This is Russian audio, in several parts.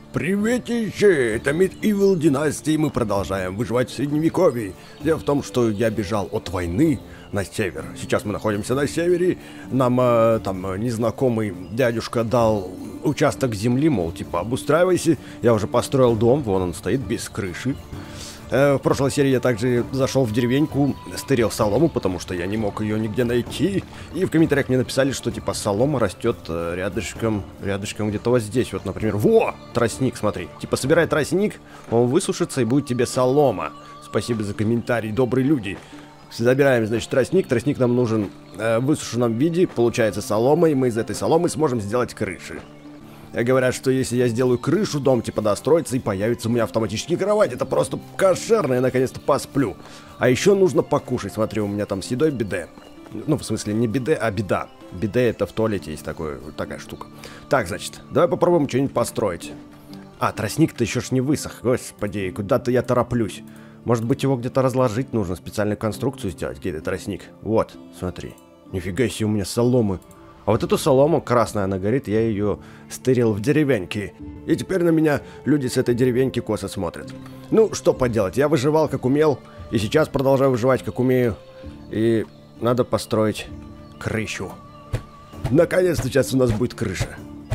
Приветище! Это Medieval династии, мы продолжаем выживать в Средневековье. Дело в том, что я бежал от войны на север. Сейчас мы находимся на севере. Нам там незнакомый дядюшка дал участок земли, мол, типа обустраивайся. Я уже построил дом, вон он стоит, без крыши. В прошлой серии я также зашел в деревеньку, стырил солому, потому что я не мог ее нигде найти. И в комментариях мне написали, что типа солома растет рядышком где-то вот здесь. Вот, например, во! Тростник, смотри. Типа собирай тростник, он высушится и будет тебе солома. Спасибо за комментарий, добрые люди. Забираем, значит, тростник. Тростник нам нужен в высушенном виде, получается солома, и мы из этой соломы сможем сделать крыши. Говорят, что если я сделаю крышу, дом типа достроится и появится у меня автоматически кровать. Это просто кошерно, я наконец-то посплю. А еще нужно покушать. Смотри, у меня там с едой биде. Ну, в смысле, не биде, а беда. Биде это в туалете есть такая штука. Так, значит, давай попробуем что-нибудь построить. А, тростник-то еще ж не высох. Господи, куда-то я тороплюсь. Может быть, его где-то разложить нужно, специальную конструкцию сделать, где-то тростник. Вот, смотри. Нифига себе, у меня соломы. А вот эту солому, красная она горит, я ее стырил в деревеньке. И теперь на меня люди с этой деревеньки косо смотрят. Ну, что поделать, я выживал как умел, и сейчас продолжаю выживать как умею. И надо построить крышу. Наконец-то сейчас у нас будет крыша.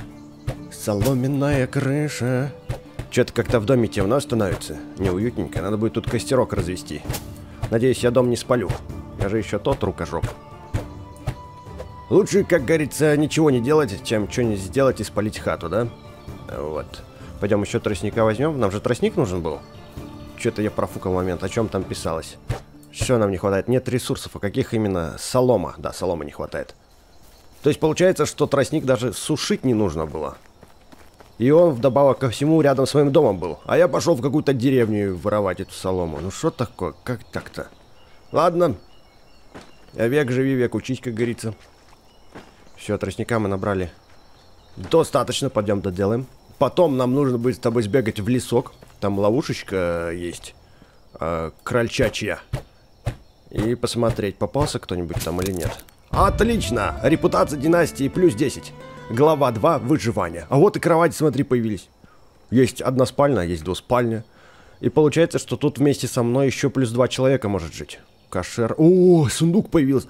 Соломенная крыша. Что-то как-то в доме темно становится, неуютненько. Надо будет тут костерок развести. Надеюсь, я дом не спалю. Я же еще тот рукожоп. Лучше, как говорится, ничего не делать, чем что-нибудь сделать и спалить хату, да? Вот. Пойдем еще тростника возьмем. Нам же тростник нужен был. Что-то я профукал момент. О чем там писалось? Что нам не хватает? Нет ресурсов. А каких именно? Солома. Да, соломы не хватает. То есть получается, что тростник даже сушить не нужно было. И он вдобавок ко всему рядом с своим домом был. А я пошел в какую-то деревню воровать эту солому. Ну что такое? Как так-то? Ладно. Век живи, век учись, как говорится. Все, тростника мы набрали достаточно, пойдем доделаем. Потом нам нужно будет с тобой сбегать в лесок. Там ловушечка есть, крольчачья. И посмотреть, попался кто-нибудь там или нет. Отлично! Репутация династии плюс 10. Глава 2, выживание. А вот и кровати, смотри, появились. Есть одна спальня, есть двуспальня. И получается, что тут вместе со мной еще плюс 2 человека может жить. Кошер. О, сундук появился.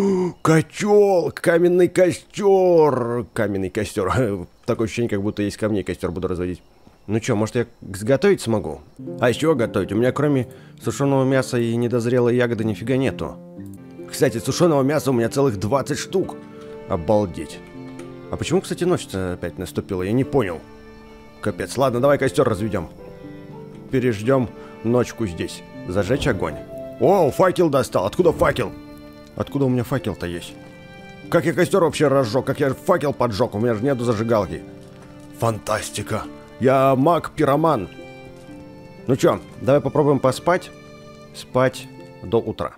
Котел, каменный костер. Каменный костер. Такое ощущение, как будто есть камней, костер буду разводить. Ну что, может я сготовить смогу? А из чего готовить? У меня кроме сушеного мяса и недозрелой ягоды нифига нету. Кстати, сушеного мяса у меня целых 20 штук. Обалдеть. А почему, кстати, ночь-то опять наступила? Я не понял. Капец. Ладно, давай костер разведем. Переждем ночку здесь. Зажечь огонь. О, факел достал. Откуда факел? Откуда у меня факел-то есть? Как я костер вообще разжег? Как я факел поджег? У меня же нету зажигалки. Фантастика. Я маг-пироман. Ну чё, давай попробуем поспать. Спать до утра.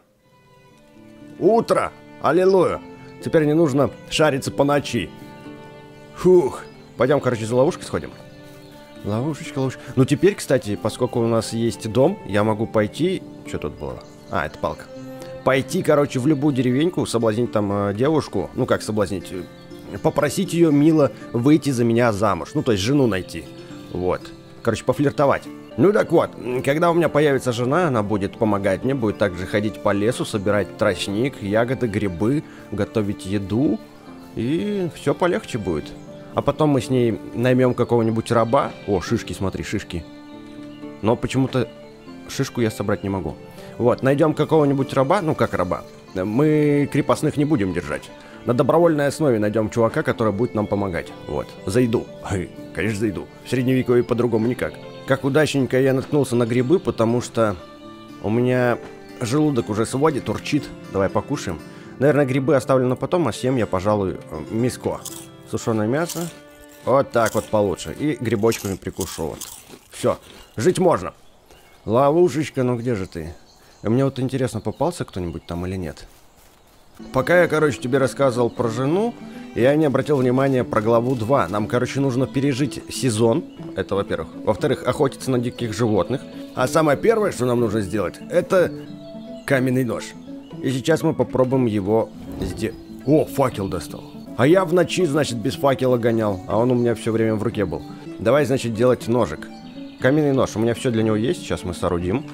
Утро! Аллилуйя! Теперь не нужно шариться по ночи. Фух. Пойдем, короче, за ловушкой сходим. Ловушечка, ловушечка. Ну теперь, кстати, поскольку у нас есть дом, я могу пойти... Что тут было? А, это палка. Пойти, короче, в любую деревеньку, соблазнить там девушку. Ну, как соблазнить? Попросить ее мило выйти за меня замуж. Ну, то есть жену найти. Вот. Короче, пофлиртовать. Ну, так вот, когда у меня появится жена, она будет помогать мне, будет также ходить по лесу, собирать тростник, ягоды, грибы, готовить еду. И все полегче будет. А потом мы с ней наймем какого-нибудь раба. О, шишки, смотри, шишки. Но почему-то шишку я собрать не могу. Вот, найдем какого-нибудь раба. Ну, как раба. Мы крепостных не будем держать. На добровольной основе найдем чувака, который будет нам помогать. Вот, за еду. Конечно, за еду. В средневековье по-другому никак. Как удачненько я наткнулся на грибы, потому что у меня желудок уже сводит, урчит. Давай покушаем. Наверное, грибы оставлю на потом, а съем я, пожалуй, мяско. Сушеное мясо. Вот так вот получше. И грибочками прикушу. Вот. Все. Жить можно. Ловушечка, ну где же ты? Мне вот интересно, попался кто-нибудь там или нет? Пока я, короче, тебе рассказывал про жену, я не обратил внимания про главу 2. Нам, короче, нужно пережить сезон. Это, во-первых. Во-вторых, охотиться на диких животных. А самое первое, что нам нужно сделать, это каменный нож. И сейчас мы попробуем его сделать. О, факел достал. А я в ночи, значит, без факела гонял. А он у меня все время в руке был. Давай, значит, делать ножик. Каменный нож. У меня все для него есть. Сейчас мы соорудим.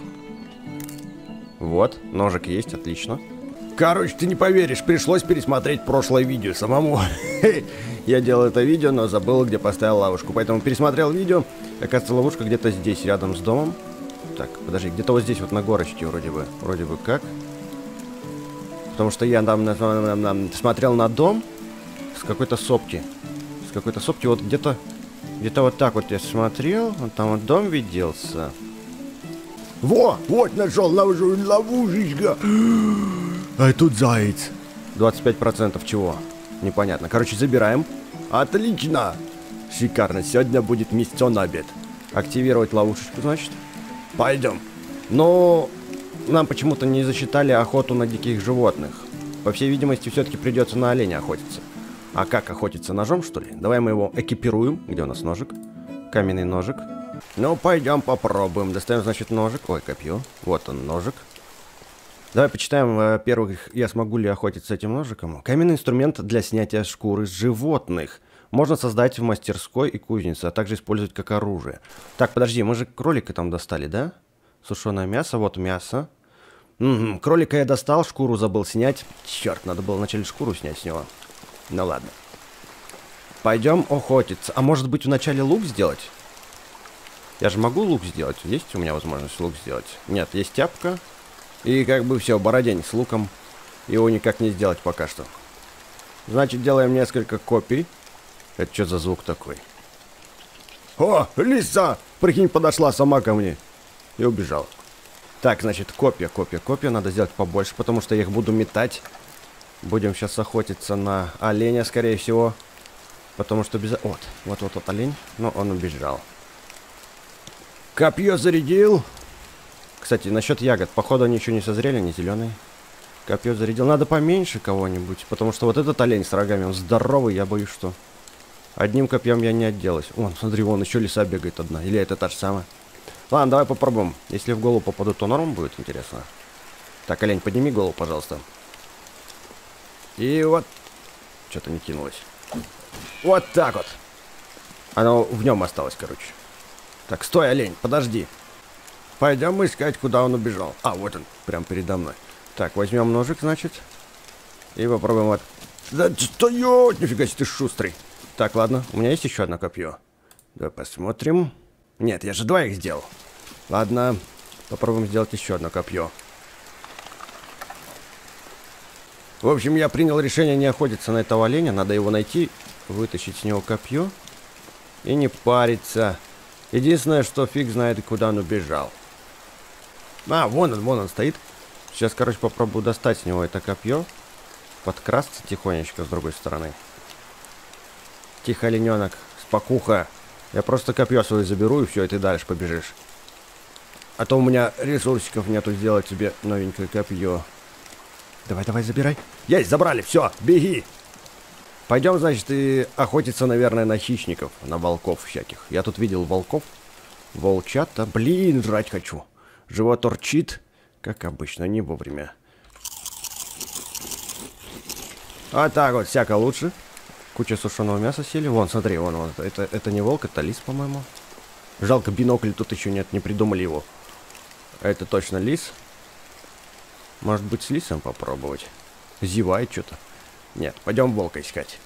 Вот, ножик есть, отлично. Короче, ты не поверишь, пришлось пересмотреть прошлое видео самому. Я делал это видео, но забыл, где поставил ловушку. Поэтому пересмотрел видео. Оказывается, ловушка где-то здесь, рядом с домом. Так, подожди, где-то вот здесь вот на горочке вроде бы. Вроде бы как. Потому что я там смотрел на дом с какой-то сопки. С какой-то сопки вот где-то вот так вот я смотрел. Вот там вот дом виделся. Во! Вот нашел ловушечка. А тут заяц. 25% чего? Непонятно. Короче, забираем. Отлично! Шикарно. Сегодня будет мясо на обед. Активировать ловушечку, значит. Пойдем. Но нам почему-то не засчитали охоту на диких животных. По всей видимости, все-таки придется на оленя охотиться. А как охотиться? Ножом, что ли? Давай мы его экипируем. Где у нас ножик? Каменный ножик. Ну, пойдем попробуем. Достаем, значит, ножик. Ой, копье. Вот он, ножик. Давай почитаем, во-первых, я смогу ли охотиться с этим ножиком. Каменный инструмент для снятия шкуры с животных. Можно создать в мастерской и кузнице, а также использовать как оружие. Так, подожди, мы же кролика там достали, да? Сушеное мясо, вот мясо. Угу, кролика я достал, шкуру забыл снять. Черт, надо было вначале шкуру снять с него. Ну ладно. Пойдем охотиться. А может быть, вначале лук сделать? Я же могу лук сделать. Есть у меня возможность лук сделать? Нет, есть тяпка. И как бы все, бородень с луком. Его никак не сделать пока что. Значит, делаем несколько копий. Это что за звук такой? О, лиса! Прикинь, подошла сама ко мне. И убежала. Так, значит, копья. Надо сделать побольше, потому что я их буду метать. Будем сейчас охотиться на оленя, скорее всего. Потому что без... Вот олень. Но он убежал. Копье зарядил. Кстати, насчет ягод. Походу, они еще не созрели, не зеленые. Копье зарядил. Надо поменьше кого-нибудь. Потому что вот этот олень с рогами, он здоровый, я боюсь, что... Одним копьем я не отделаюсь. Вон, смотри, вон еще лиса бегает одна. Или это та же самая. Ладно, давай попробуем. Если в голову попаду, то норм будет, интересно. Так, олень, подними голову, пожалуйста. И вот... Что-то не кинулось. Вот так вот. Оно в нем осталось, короче. Так, стой, олень, подожди. Пойдем искать, куда он убежал. А, вот он, прям передо мной. Так, возьмем ножик, значит. И попробуем вот... Да стоять! Нифига себе, ты шустрый. Так, ладно, у меня есть еще одно копье. Давай посмотрим. Нет, я же два их сделал. Ладно, попробуем сделать еще одно копье. В общем, я принял решение не охотиться на этого оленя. Надо его найти, вытащить с него копье и не париться. Единственное, что фиг знает, куда он убежал. А, вон он стоит. Сейчас, короче, попробую достать с него это копье. Подкрасться тихонечко с другой стороны. Тихо, олененок, спокуха. Я просто копье свое заберу, и все, и ты дальше побежишь. А то у меня ресурсиков нету сделать тебе новенькое копье. Давай, забирай. Есть, забрали, все, беги. Пойдем, значит, и охотиться, наверное, на хищников, на волков всяких. Я тут видел волков. Волчата. Блин, жрать хочу. Живот торчит, как обычно, не вовремя. А так вот, всяко лучше. Куча сушеного мяса сели. Вон, смотри, вон. Это не волк, это лис, по-моему. Жалко, бинокль тут еще нет, не придумали его. Это точно лис. Может быть, с лисом попробовать? Зевает что-то. Нет, пойдем волка искать.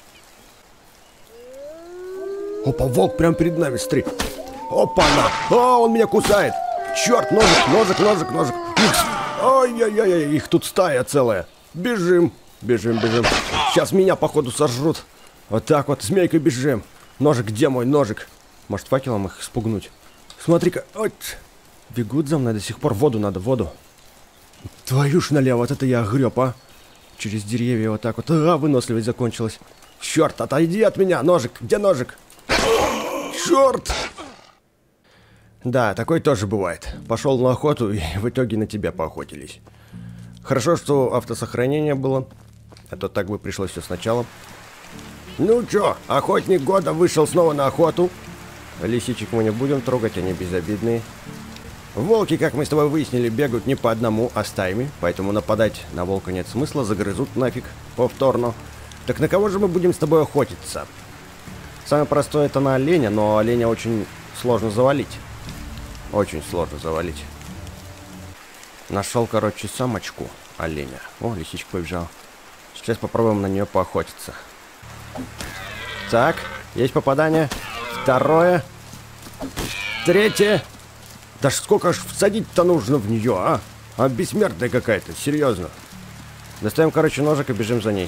Опа, волк прям перед нами, смотри. Опа-на! А, он меня кусает! Черт, ножик! Ой-ой-ой, их тут стая целая. Бежим. Сейчас меня, походу, сожрут. Вот так вот, змейкой бежим. Ножик, где мой ножик? Может, факелом их спугнуть? Смотри-ка, бегут за мной до сих пор. Воду надо, воду. Твою ж налево, вот это я греб, а. Через деревья вот так вот. Выносливость закончилась. Черт, отойди от меня, ножик, где ножик? Черт! Да, такое тоже бывает. Пошел на охоту, и в итоге на тебя поохотились. Хорошо, что автосохранение было. А то так бы пришлось все сначала. Ну чё, охотник года вышел снова на охоту. Лисичек мы не будем трогать, они безобидные. Волки, как мы с тобой выяснили, бегают не по одному, а стаями. Поэтому нападать на волка нет смысла, загрызут нафиг повторно. Так на кого же мы будем с тобой охотиться? Самое простое это на оленя, но оленя очень сложно завалить. Очень сложно завалить. Нашел, короче, самочку оленя. О, лисичка побежал. Сейчас попробуем на нее поохотиться. Так, есть попадание. Второе. Третье. Да сколько ж всадить-то нужно в нее, а? А бессмертная какая-то, серьезно. Достаем, короче, ножик и бежим за ней.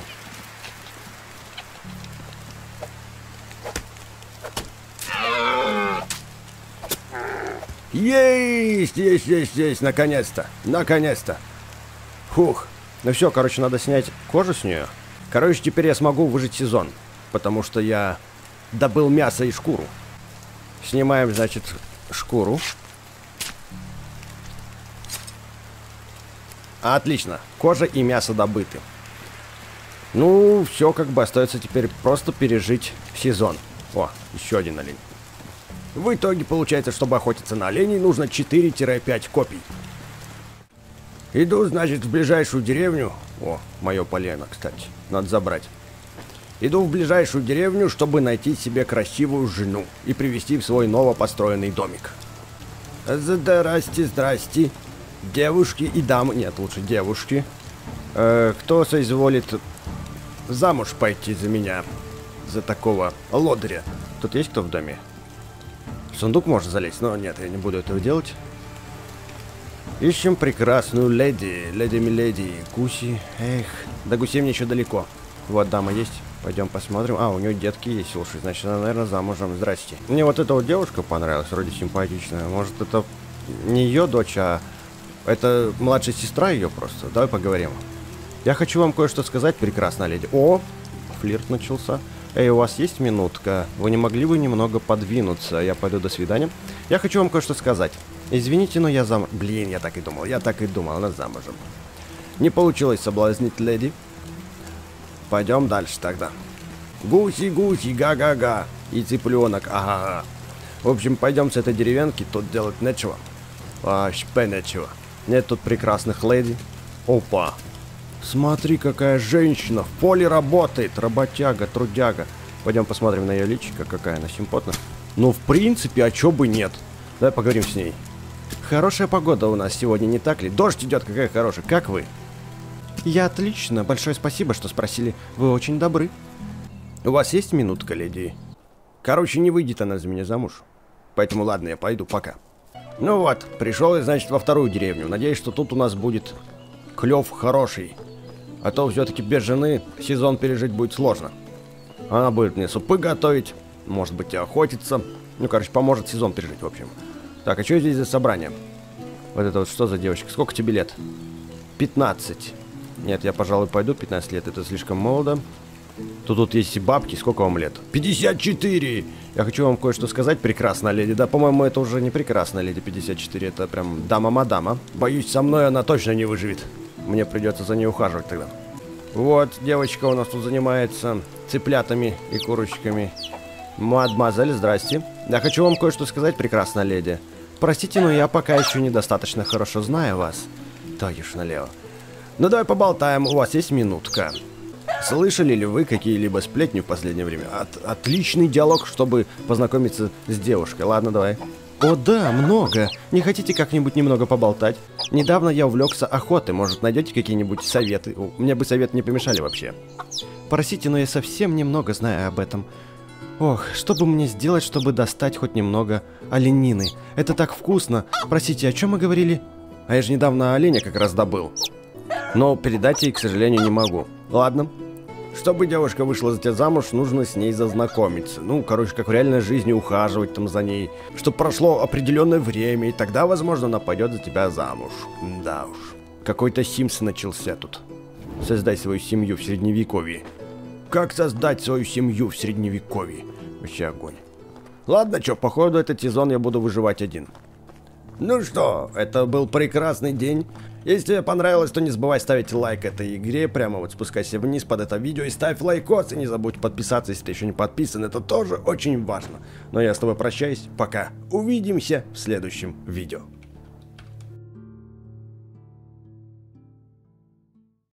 Есть, наконец-то, наконец-то. Фух, ну все, короче, надо снять кожу с нее. Короче, теперь я смогу выжить сезон, потому что я добыл мясо и шкуру. Снимаем, значит, шкуру. Отлично, кожа и мясо добыты. Ну, все как бы остается теперь просто пережить сезон. О, еще один олень. В итоге получается, чтобы охотиться на оленей, нужно 4-5 копий. Иду, значит, в ближайшую деревню. О, мое полено, кстати, надо забрать. Иду в ближайшую деревню, чтобы найти себе красивую жену и привезти в свой новопостроенный домик. Здрасте, здрасте. Девушки и дамы... Нет, лучше девушки. Кто соизволит замуж пойти за меня? За такого лодыря. Тут есть кто в доме? В сундук можно залезть, но нет, я не буду этого делать. Ищем прекрасную леди. Леди-миледи. Гуси. Эх, до гусей мне еще далеко. Вот дама есть. Пойдем посмотрим. А, у нее детки есть, слушай. Значит, она, наверное, замужем. Здрасте. Мне вот эта вот девушка понравилась, вроде симпатичная. Может, это не ее дочь, а это младшая сестра ее просто. Давай поговорим. Я хочу вам кое-что сказать, прекрасная леди. О, флирт начался. Эй, у вас есть минутка? Вы не могли бы немного подвинуться? Я пойду, до свидания. Я хочу вам кое-что сказать. Извините, но я замужем. Блин, я так и думал, она замужем. Не получилось соблазнить леди. Пойдем дальше тогда. Гуси-гуси, га-га-га. И цыпленок, ага-га. В общем, пойдем с этой деревенки, тут делать нечего. Вообще нечего. Нет тут прекрасных леди. Опа. Смотри, какая женщина в поле работает. Работяга, трудяга. Пойдем посмотрим на ее личико, какая она симпотная. Ну, в принципе, а чё бы нет. Давай поговорим с ней. Хорошая погода у нас сегодня, не так ли? Дождь идет, какая хорошая. Как вы? Я отлично. Большое спасибо, что спросили. Вы очень добры. У вас есть минутка, леди? Короче, не выйдет она за меня замуж. Поэтому ладно, я пойду, пока. Ну вот, пришел я, значит, во вторую деревню. Надеюсь, что тут у нас будет клев хороший. А то все-таки без жены сезон пережить будет сложно. Она будет мне супы готовить, может быть, и охотиться. Ну, короче, поможет сезон пережить, в общем. Так, а что здесь за собрание? Вот это вот что за девочка? Сколько тебе лет? 15. Нет, я, пожалуй, пойду. 15 лет, это слишком молодо. Тут есть и бабки. Сколько вам лет? 54! Я хочу вам кое-что сказать, прекрасная леди. Да, по-моему, это уже не прекрасная леди 54. Это прям дама-мадама. Боюсь, со мной она точно не выживет. Мне придется за ней ухаживать тогда. Вот, девочка у нас тут занимается цыплятами и курочками. Мадемуазель, здрасте. Я хочу вам кое-что сказать, прекрасная леди. Простите, но я пока еще недостаточно хорошо знаю вас. Твою налево. Ну давай поболтаем, у вас есть минутка. Слышали ли вы какие-либо сплетни в последнее время? Отличный диалог, чтобы познакомиться с девушкой. Ладно, давай. О да, много. Не хотите как-нибудь немного поболтать? Недавно я увлекся охотой. Может, найдете какие-нибудь советы? Мне бы советы не помешали вообще. Простите, но я совсем немного знаю об этом. Ох, что бы мне сделать, чтобы достать хоть немного оленины? Это так вкусно. Простите, о чем мы говорили? А я же недавно оленя как раз добыл. Но передать ей, к сожалению, не могу. Ладно. Чтобы девушка вышла за тебя замуж, нужно с ней зазнакомиться. Ну, короче, как в реальной жизни ухаживать там за ней. Чтобы прошло определенное время, и тогда, возможно, она пойдет за тебя замуж. Да уж. Какой-то Симс начался тут. Создай свою семью в Средневековье. Как создать свою семью в Средневековье? Вообще огонь. Ладно, чё, походу этот сезон я буду выживать один. Ну что, это был прекрасный день. Если тебе понравилось, то не забывай ставить лайк этой игре. Прямо вот спускайся вниз под это видео и ставь лайкос. И не забудь подписаться, если ты еще не подписан. Это тоже очень важно. Но я с тобой прощаюсь. Пока. Увидимся в следующем видео.